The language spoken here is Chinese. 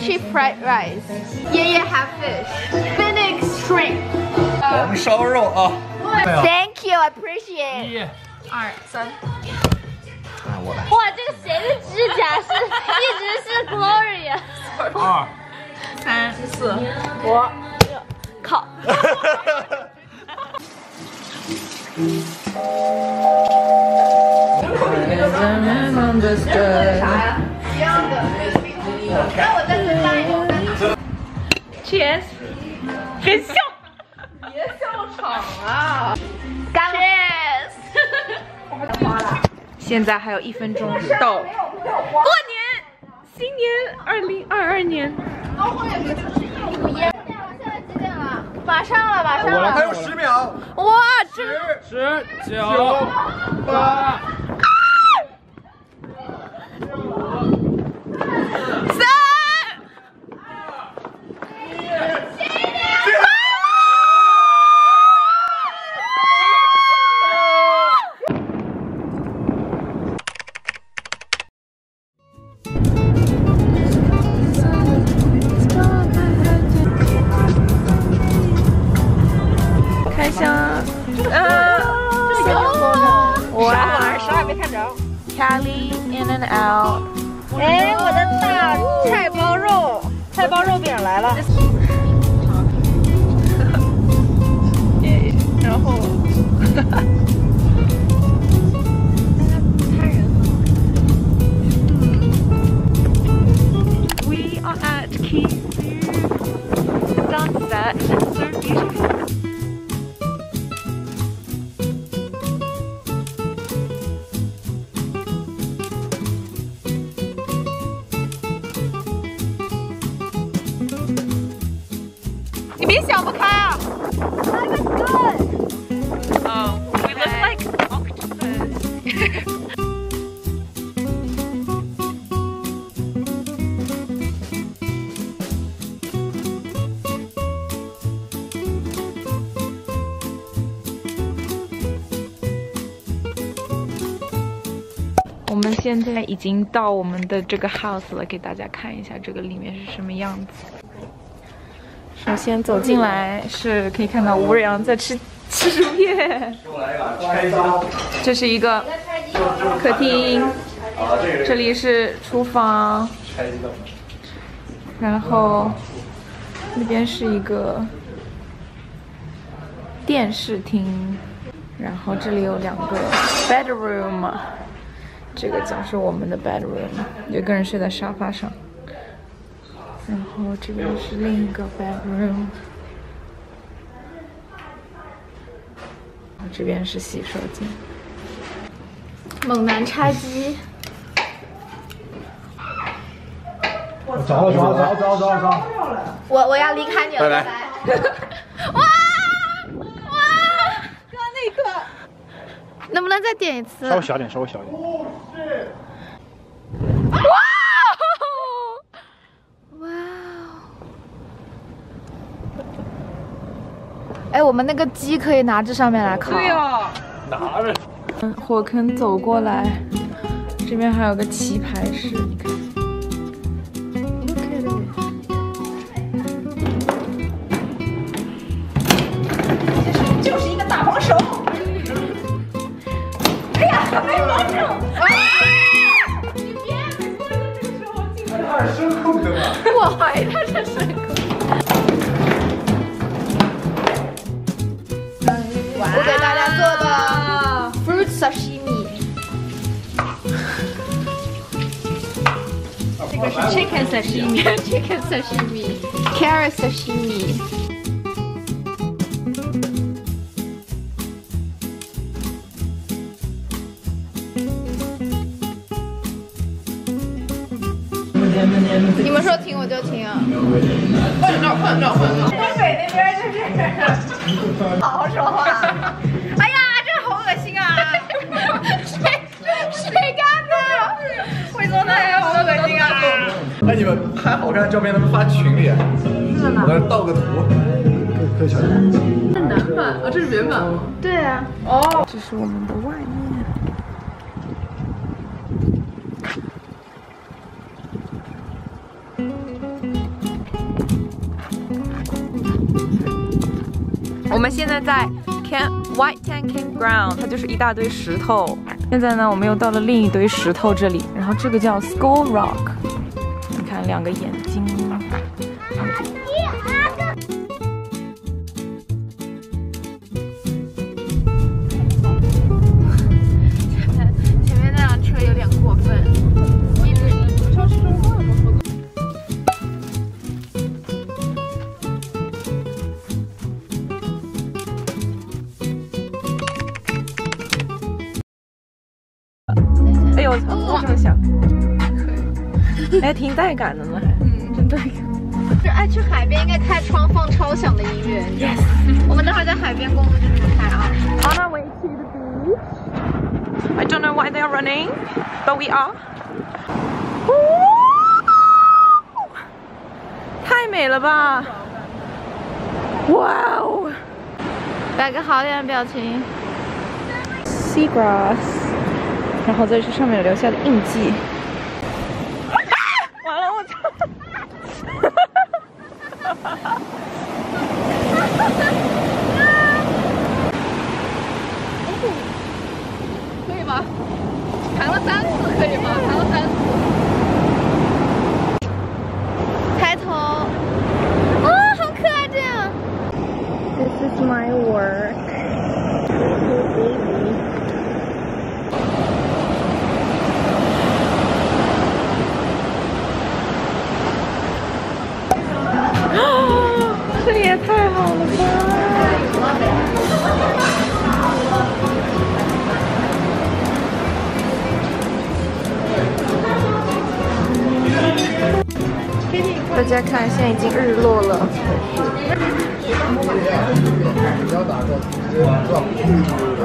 cheap fried rice. 爷爷 have fish. Phoenix shrimp. 红烧肉啊。 Thank you, I appreciate. 1、2、3。 我来。 哇，这个谁的指甲是一直是 Gloria？ 2、3、4、 5、6，靠！ 让我再吃饭一个。 Cheers！ 别笑， 别笑场啊！ Cheers！ 现在还有1分钟到过年，新年2022年。 现在几点了？马上了，马上了。 还有10秒。 哇，这 10、9、8。开箱， 哇，啥也没看着。 Cali in and out。 哎，我的大菜包肉，菜包肉饼来了。 然后，We are at Kisu Sunset. It's so beautiful. 你别想不开啊！ That was good. Oh, we look like octopus. 我们现在已经到我们的这个 house 了，给大家看一下这个里面是什么样子。首先走进来是可以看到吴瑞阳在吃薯片。这是一个客厅，这里是厨房，然后那边是一个电视厅，然后这里有2个 bedroom， 这个就是我们的 bedroom， 有个人睡在沙发上。然后这边是另一个 bedroom， 这边是洗手间。 猛男拆机。 走。 我要离开你了，拜拜。哇！刚刚那一刻，能不能再点一次？ 稍微小一点。 哎，我们那个鸡可以拿这上面来烤。 对呀， 拿着。 火坑走过来，这边还有个棋牌室，你看。 就是一个大黄手。哎呀，没防住！你别这个时候进来。 他是声控的吧？ 我怀疑他是声控。我给大家做的 fruit sashimi。这个是 chicken sashimi，chicken sashimi，carrot sashimi。你们说停我就停。换照。东北那边就是好好说话。哎呀，这个好恶心啊！谁干的？为什么他好恶心啊？ 哎，你们拍好看的照片，他们发群里。我在这盗个图。可以小点。 这是南版啊，这是原版吗？ 对啊。 哦，这是我们的外面。 我们现在在 White Tank Campground， 它就是一大堆石头。现在呢，我们又到了另一堆石头这里，然后这个叫 Skull Rock， 你看2个眼睛。前面那辆车有点过分，一直超说话吗？哎呦我操！为什么响？哎，挺带感的呢，还真带感。 是爱去海边应该开窗放超响的音乐。Yes， 我们待会儿在海边公路就这么开啊。 On our way to the beach. I don't know why they are running, but we are. 太美了吧！哇哦！摆个好点的表情。Seagrass， 然后在这上面留下的印记。完了，我操！可以吗？弹了3次，可以吗？弹了3次。抬头，哇、哦，好可爱这样。This is my work. baby. 这也太好了吧！大家看，现在已经日落了。 不要打个